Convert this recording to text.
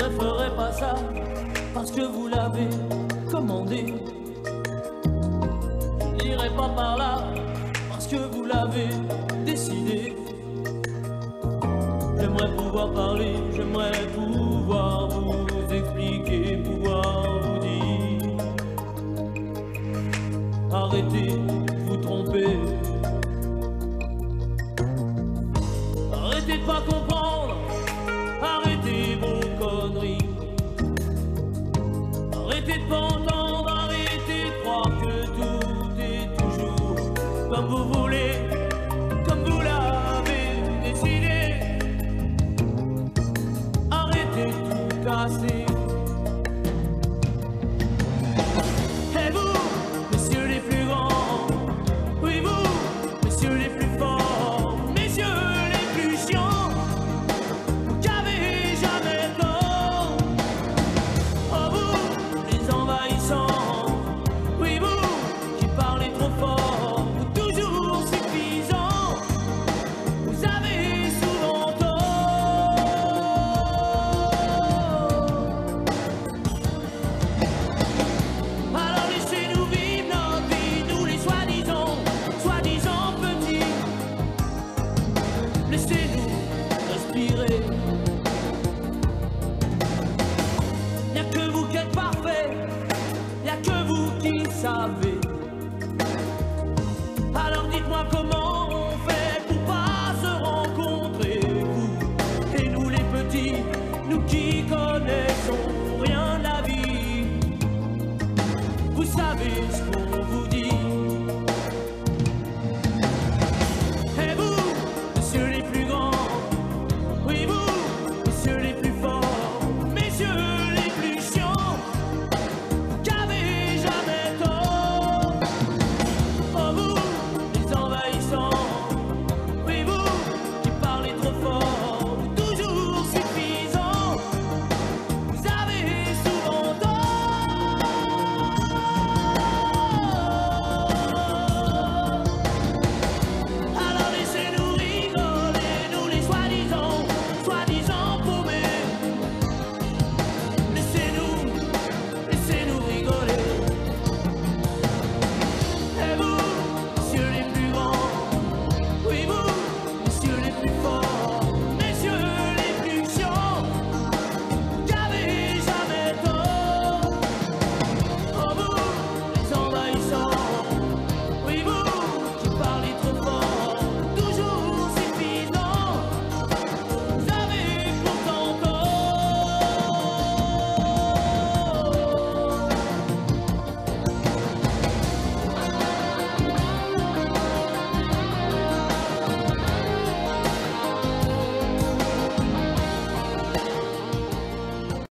ne ferai pas ça parce que vous l'avez commandé. Je n'irai pas par là parce que vous l'avez décidé. J'aimerais pouvoir parler, j'aimerais pouvoir vous expliquer, pouvoir vous dire: arrêtez de vous tromper, arrêtez de pas comprendre, arrêtez vos conneries, arrêtez de pas entendre, arrêtez de croire que tout est toujours comme vous voulez, comme vous l'avez décidé. Arrêtez de tout casser. Et vous, messieurs les plus grands, oui vous, messieurs les plus forts, messieurs les plus chiants, vous qu'avez jamais tort. Oh vous, les envahissants, oui vous, qui parlez trop fort, vous toujours suffisants, vous avez souvent tort. Alors laissez-nous vivre notre vie, nous les soi-disant petits. Laissez-nous respirer. Y'a que vous qui êtes parfait, y'a que vous qui savez. Alors dites-moi comment